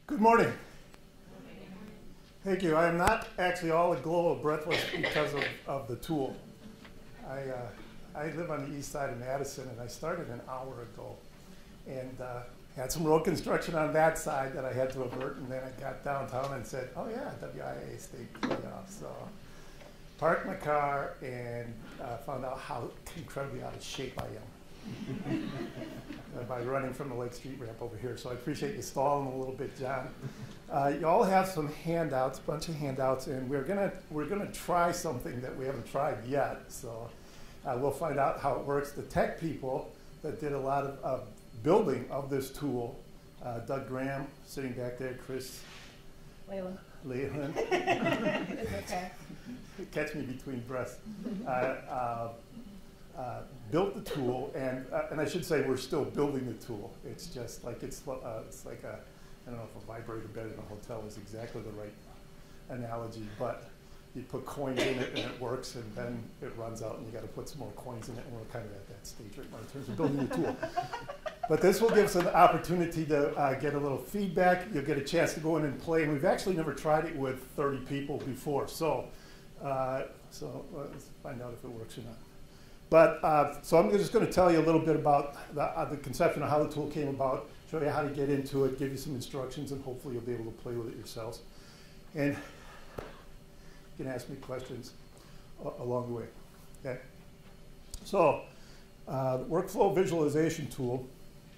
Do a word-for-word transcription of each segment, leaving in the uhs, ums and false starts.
Good morning. Thank you. I am not actually all aglow or breathless because of, of the tool. I, uh, I live on the east side of Madison, and I started an hour ago. And uh, had some road construction on that side that I had to avert, and then I got downtown and said, oh yeah, W I A state playoff. So parked my car and uh, found out how incredibly out of shape I am. uh, by running from the Lake Street ramp over here. So I appreciate you stalling a little bit, John. Uh, you all have some handouts, a bunch of handouts, and we're gonna we're gonna try something that we haven't tried yet. So uh, we'll find out how it works. The tech people that did a lot of uh, building of this tool, uh, Doug Graham sitting back there, Chris Leyland. Leyland. It's okay. Catch me between breaths. Uh, uh, Uh, built the tool, and uh, and I should say we're still building the tool. It's just like it's uh, it's like a I don't know if a vibrator bed in a hotel is exactly the right analogy, but you put coins in it and it works, and then it runs out, and you got to put some more coins in it, and we're kind of at that stage right now in terms of building the tool. But this will give us an opportunity to uh, get a little feedback. You'll get a chance to go in and play, and we've actually never tried it with thirty people before, so uh, so let's find out if it works or not. But, uh, so I'm just going to tell you a little bit about the, uh, the conception of how the tool came about, show you how to get into it, give you some instructions, and hopefully you'll be able to play with it yourselves. And you can ask me questions uh, along the way, okay? So, uh, the Workflow Visualization Tool.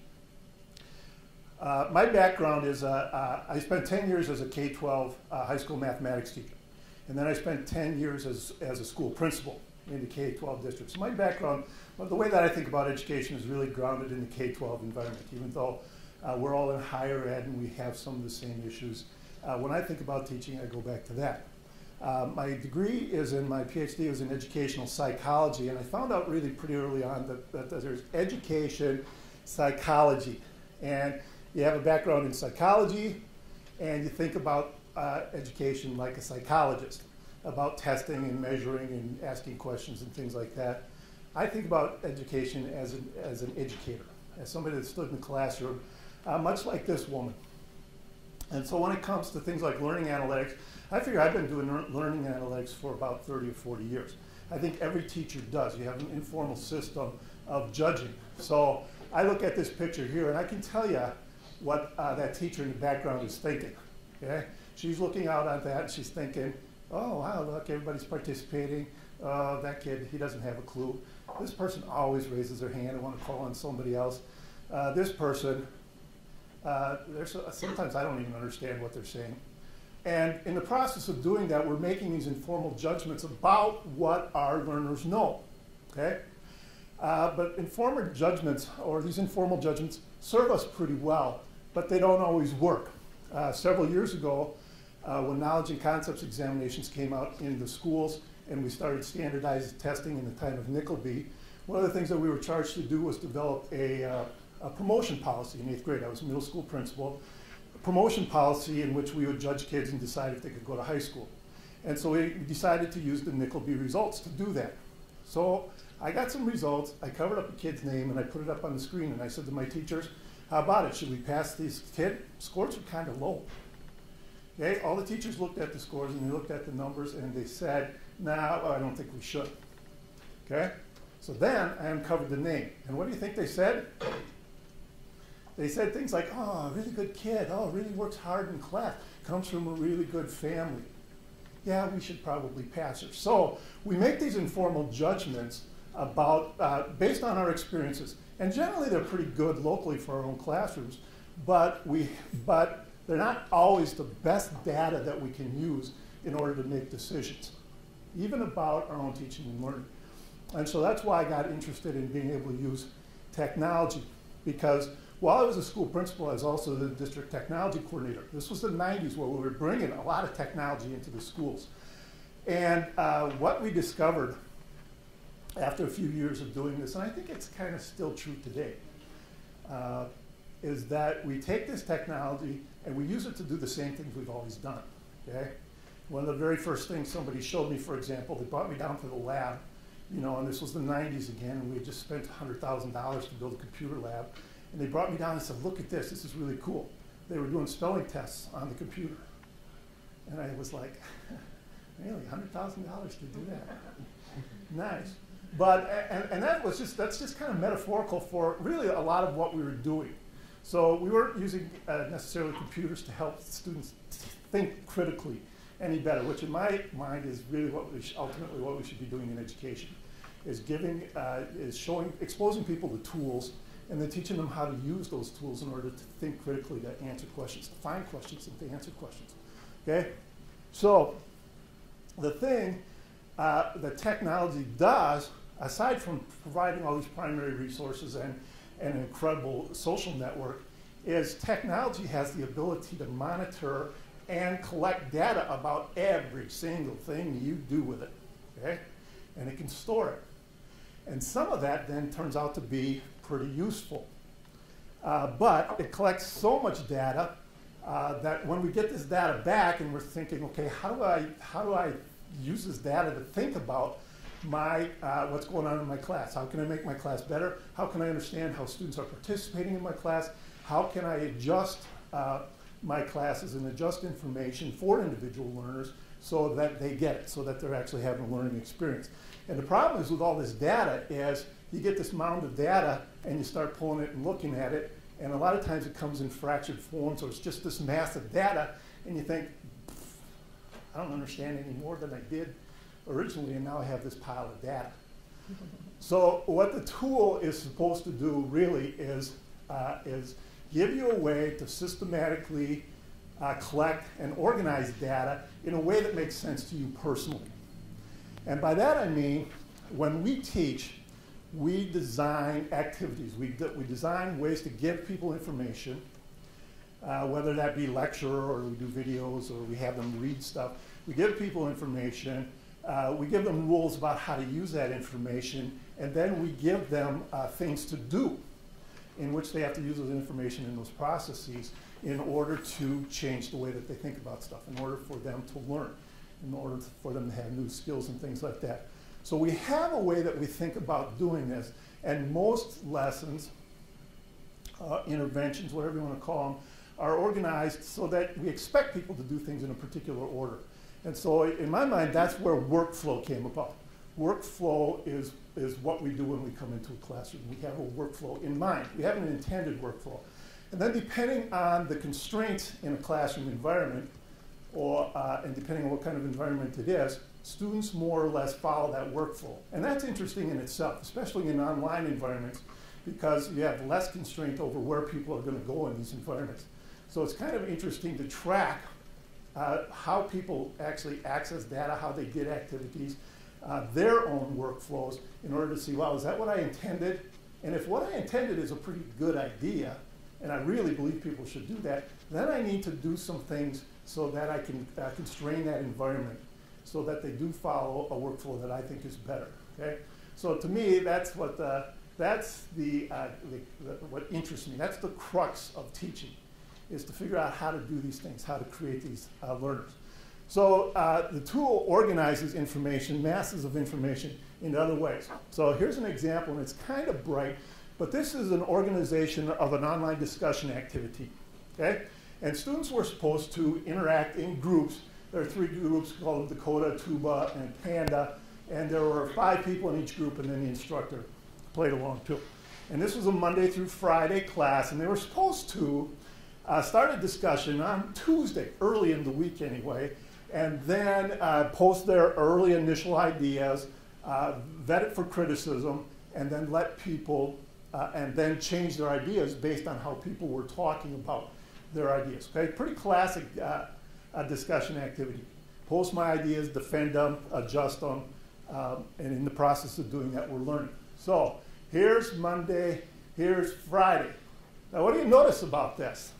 Uh, my background is, uh, uh, I spent ten years as a K twelve uh, high school mathematics teacher. And then I spent ten years as, as a school principal in the K twelve districts. So my background, well, the way that I think about education is really grounded in the K twelve environment, even though uh, we're all in higher ed and we have some of the same issues. Uh, when I think about teaching, I go back to that. Uh, my degree is in, my PhD is in educational psychology, and I found out really pretty early on that, that, that there's education psychology. And you have a background in psychology, and you think about uh, education like a psychologist, about testing and measuring and asking questions and things like that. I think about education as an, as an educator, as somebody that stood in the classroom, uh, much like this woman. And so when it comes to things like learning analytics, I figure I've been doing learning analytics for about thirty or forty years. I think every teacher does. You have an informal system of judging. So I look at this picture here, and I can tell you what uh, that teacher in the background is thinking. Okay? She's looking out at that, and she's thinking, oh, wow, look, everybody's participating. Uh, that kid, he doesn't have a clue. This person always raises their hand. I want to call on somebody else. Uh, this person, uh, there's a, sometimes I don't even understand what they're saying. And in the process of doing that, we're making these informal judgments about what our learners know, okay? Uh, but informal judgments, or these informal judgments, serve us pretty well, but they don't always work. Uh, several years ago, Uh, when knowledge and concepts examinations came out in the schools and we started standardized testing in the time of Nickleby, one of the things that we were charged to do was develop a, uh, a promotion policy in eighth grade. I was a middle school principal. A promotion policy in which we would judge kids and decide if they could go to high school. And so we decided to use the Nickleby results to do that. So I got some results, I covered up a kid's name, and I put it up on the screen, and I said to my teachers, how about it? Should we pass this kid? Scores were kind of low. Okay, all the teachers looked at the scores and they looked at the numbers and they said, nah, I don't think we should. Okay, so then I uncovered the name. And what do you think they said? They said things like, oh, really good kid. Oh, really works hard in class. Comes from a really good family. Yeah, we should probably pass her. So we make these informal judgments about, uh, based on our experiences. And generally they're pretty good locally for our own classrooms, but we, but they're not always the best data that we can use in order to make decisions, even about our own teaching and learning. And so that's why I got interested in being able to use technology, because while I was a school principal, I was also the district technology coordinator. This was the nineties where we were bringing a lot of technology into the schools. And uh, what we discovered after a few years of doing this, and I think it's kind of still true today, uh, is that we take this technology and we use it to do the same things we've always done, okay? One of the very first things somebody showed me, for example, they brought me down to the lab, you know, and this was the nineties again, and we had just spent one hundred thousand dollars to build a computer lab. And they brought me down and said, look at this, this is really cool. they were doing spelling tests on the computer. And I was like, really, one hundred thousand dollars to do that? Nice. But, and, and that was just, that's just kind of metaphorical for really a lot of what we were doing. So we weren't using uh, necessarily computers to help students think critically any better, which in my mind is really what we sh ultimately what we should be doing in education, is giving, uh, is showing, exposing people to tools, and then teaching them how to use those tools in order to think critically, to answer questions, to find questions, and to answer questions. Okay? So the thing uh, that technology does, aside from providing all these primary resources and, and an incredible social network, is technology has the ability to monitor and collect data about every single thing you do with it. Okay? And it can store it. And some of that then turns out to be pretty useful. Uh, but it collects so much data uh, that when we get this data back and we're thinking, okay, how do I, how do I use this data to think about my, uh, what's going on in my class? How can I make my class better? How can I understand how students are participating in my class? How can I adjust uh, my classes and adjust information for individual learners so that they get it, so that they're actually having a learning experience? And the problem is with all this data is you get this mound of data and you start pulling it and looking at it, and a lot of times it comes in fractured form, so it's just this massive data, and you think, I don't understand any more than I did originally, and now I have this pile of data. So what the tool is supposed to do really is, uh, is give you a way to systematically uh, collect and organize data in a way that makes sense to you personally. And by that I mean, when we teach, we design activities. We, de we design ways to give people information, uh, whether that be lecture or we do videos or we have them read stuff. We give people information. Uh, we give them rules about how to use that information, and then we give them uh, things to do in which they have to use those information in those processes in order to change the way that they think about stuff, in order for them to learn, in order for them to have new skills and things like that. So we have a way that we think about doing this, and most lessons, uh, interventions, whatever you want to call them, are organized so that we expect people to do things in a particular order. And so in my mind, that's where workflow came about. Workflow is, is what we do when we come into a classroom. We have a workflow in mind. We have an intended workflow. And then depending on the constraints in a classroom environment, or, uh, and depending on what kind of environment it is, students more or less follow that workflow. And that's interesting in itself, especially in online environments, because you have less constraint over where people are going to go in these environments. So it's kind of interesting to track uh, how people actually access data, how they did activities, uh, their own workflows, in order to see, well, is that what I intended? And if what I intended is a pretty good idea, and I really believe people should do that, then I need to do some things so that I can uh, constrain that environment so that they do follow a workflow that I think is better. Okay? So to me, that's what the, that's the, uh, the, the what interests me. That's the crux of teaching, is to figure out how to do these things, how to create these uh, learners. So uh, the tool organizes information, masses of information, in other ways. So here's an example, and it's kind of bright, but this is an organization of an online discussion activity. Okay? And students were supposed to interact in groups. There are three groups called Dakota, Tuba, and Panda, and there were five people in each group, and then the instructor played along too. And this was a Monday through Friday class, and they were supposed to uh, start a discussion on Tuesday, early in the week anyway, and then uh, post their early initial ideas, uh, vet it for criticism, and then let people, uh, and then change their ideas based on how people were talking about their ideas. Okay, pretty classic uh, uh, discussion activity. Post my ideas, defend them, adjust them, um, and in the process of doing that, we're learning. So here's Monday, here's Friday. Now, what do you notice about this?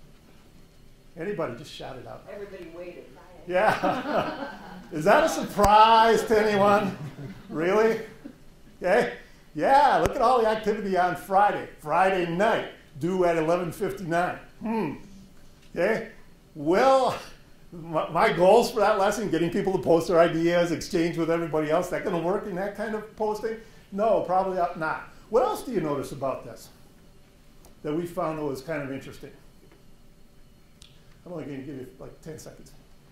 Anybody, just shout it out. Everybody waited. Yeah. Is that a surprise to anyone? Really? Okay. Yeah, look at all the activity on Friday. Friday night, due at eleven fifty-nine. Hmm. Okay. Well, my, my goals for that lesson, getting people to post their ideas, exchange with everybody else, that going to work in that kind of posting? No, probably not. What else do you notice about this that we found that was kind of interesting? I'm only going to give you like ten seconds.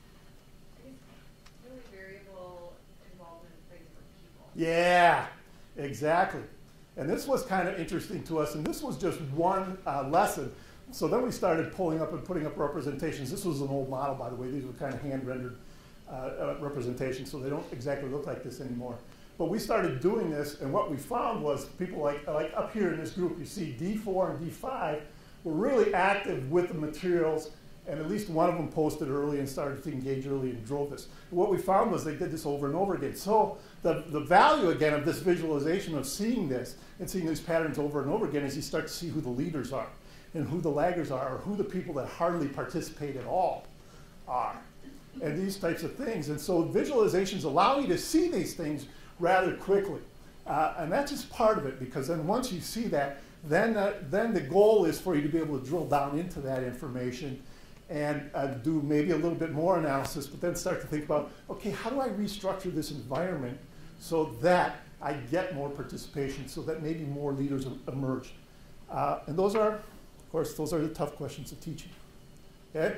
Really variable involvement in for people. Yeah, exactly. And this was kind of interesting to us, and this was just one uh, lesson. So then we started pulling up and putting up representations. This was an old model, by the way. These were kind of hand-rendered uh, uh, representations, so they don't exactly look like this anymore. But we started doing this, and what we found was people like, like up here in this group, you see D four and D five were really active with the materials, and at least one of them posted early and started to engage early and drove this. And what we found was they did this over and over again. So the, the value, again, of this visualization of seeing this and seeing these patterns over and over again is you start to see who the leaders are and who the laggers are, or who the people that hardly participate at all are, and these types of things. And so visualizations allow you to see these things rather quickly. Uh, and that's just part of it, because then once you see that, then, uh, then the goal is for you to be able to drill down into that information and uh, do maybe a little bit more analysis, but then start to think about, okay, how do I restructure this environment so that I get more participation, so that maybe more leaders emerge? Uh, and those are, of course, those are the tough questions of teaching. Okay?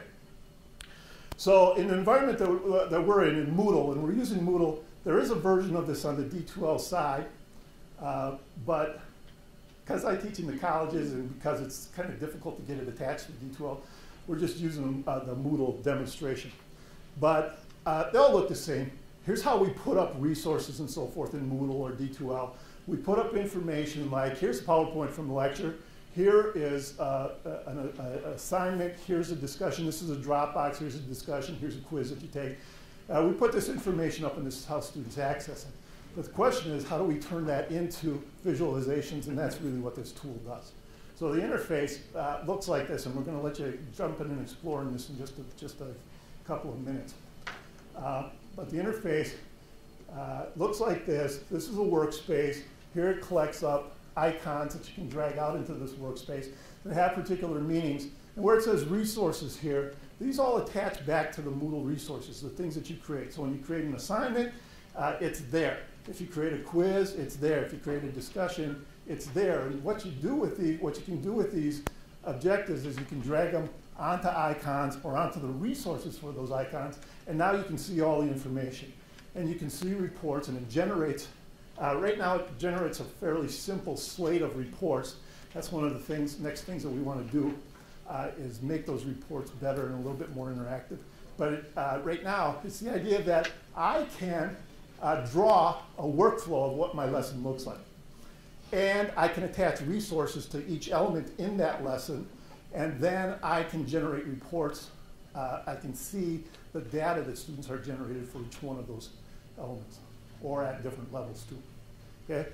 So in the environment that, uh, that we're in, in Moodle, and we're using Moodle, there is a version of this on the D two L side, uh, but because I teach in the colleges and because it's kind of difficult to get it attached to D two L, we're just using uh, the Moodle demonstration. But uh, they all look the same. Here's how we put up resources and so forth in Moodle or D two L. We put up information like, here's a PowerPoint from the lecture. Here is uh, an a, a assignment. Here's a discussion. This is a Dropbox. Here's a discussion. Here's a quiz that you take. Uh, we put this information up, and this is how students access it. But the question is, how do we turn that into visualizations? And that's really what this tool does. So the interface uh, looks like this, and we're going to let you jump in and explore in this in just a, just a couple of minutes. Uh, but the interface uh, looks like this. This is a workspace. Here it collects up icons that you can drag out into this workspace that have particular meanings. And where it says resources here, these all attach back to the Moodle resources, the things that you create. So when you create an assignment, uh, it's there. If you create a quiz, it's there. If you create a discussion, it's there. And what you do with the, what you can do with these objectives is you can drag them onto icons or onto the resources for those icons, and now you can see all the information. And you can see reports, and it generates, uh, right now it generates a fairly simple slate of reports. That's one of the things, next things that we want to do uh, is make those reports better and a little bit more interactive. But it, uh, right now, it's the idea that I can uh, draw a workflow of what my lesson looks like. And I can attach resources to each element in that lesson, and then I can generate reports. Uh, I can see the data that students are generated for each one of those elements, or at different levels too. Okay?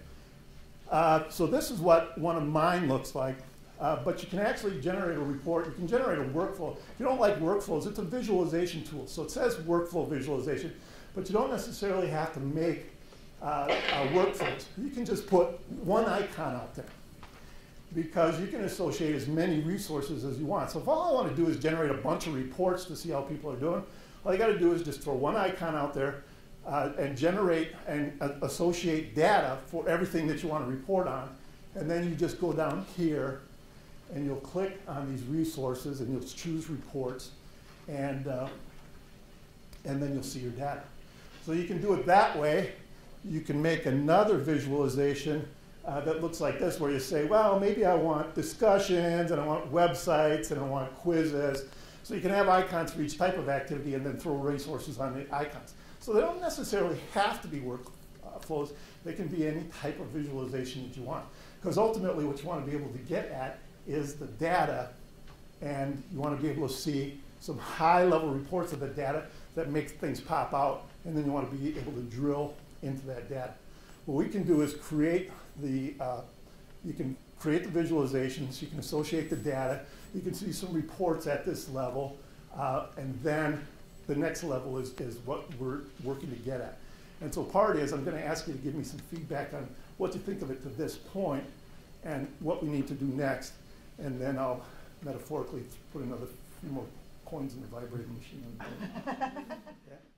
Uh, so this is what one of mine looks like. Uh, but you can actually generate a report. You can generate a workflow. If you don't like workflows, it's a visualization tool. So it says workflow visualization, but you don't necessarily have to make uh, uh, workflows. You can just put one icon out there, because you can associate as many resources as you want. So if all I want to do is generate a bunch of reports to see how people are doing, all you got to do is just throw one icon out there uh, and generate and uh, associate data for everything that you want to report on. And then you just go down here and you'll click on these resources and you'll choose reports, and, uh, and then you'll see your data. So you can do it that way. You can make another visualization Uh, that looks like this, where you say, well, maybe I want discussions, and I want websites, and I want quizzes. So you can have icons for each type of activity and then throw resources on the icons. So they don't necessarily have to be workflows. Uh, they can be any type of visualization that you want. Because ultimately what you want to be able to get at is the data, and you want to be able to see some high-level reports of the data that make things pop out, and then you want to be able to drill into that data. What we can do is create the, uh, you can create the visualizations, you can associate the data, you can see some reports at this level, uh, and then the next level is, is what we're working to get at. And so part is, I'm going to ask you to give me some feedback on what you think of it to this point and what we need to do next, and then I'll metaphorically put another few more coins in the vibrating machine. Yeah?